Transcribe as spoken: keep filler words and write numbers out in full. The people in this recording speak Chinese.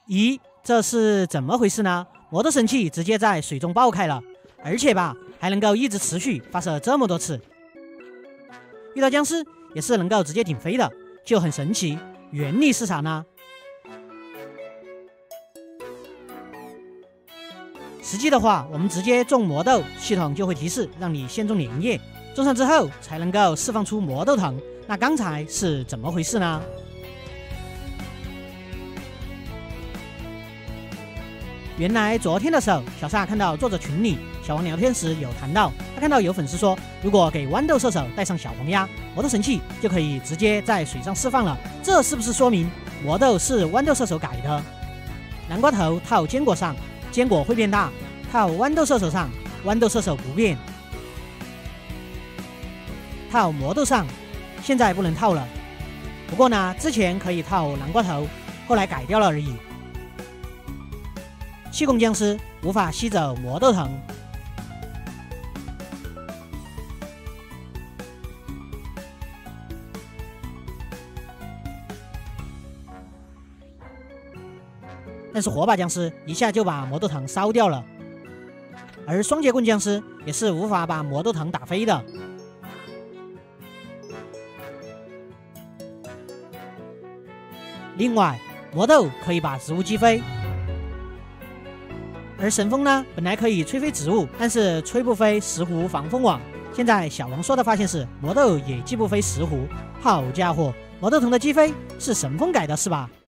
咦，这是怎么回事呢？魔斗神器直接在水中爆开了，而且吧，还能够一直持续发射这么多次。遇到僵尸也是能够直接顶飞的，就很神奇。原理是啥呢？实际的话，我们直接中魔斗，系统就会提示让你先中连叶，中上之后才能够释放出魔斗藤。那刚才是怎么回事呢？原来昨天的时候，小萨看到作者群里小王聊天时有谈到，他看到有粉丝说，如果给豌豆射手带上小黄鸭，魔斗神器就可以直接在水上释放了。这是不是说明魔斗是豌豆射手改的？南瓜头套坚果上，坚果会变大；套豌豆射手上，豌豆射手不变；套魔豆上，现在不能套了。不过呢，之前可以套南瓜头，后来改掉了而已。气功僵尸无法吸走魔斗藤，但是火把僵尸一下就把魔斗藤烧掉了，而双节棍僵尸也是无法把魔斗藤打飞的。另外，魔斗可以把植物击飞。而神风呢，本来可以吹飞植物，但是吹不飞石斛防风网。现在小王说的发现是魔斗也击不飞石斛。好家伙，魔斗藤的击飞是神风改的是吧？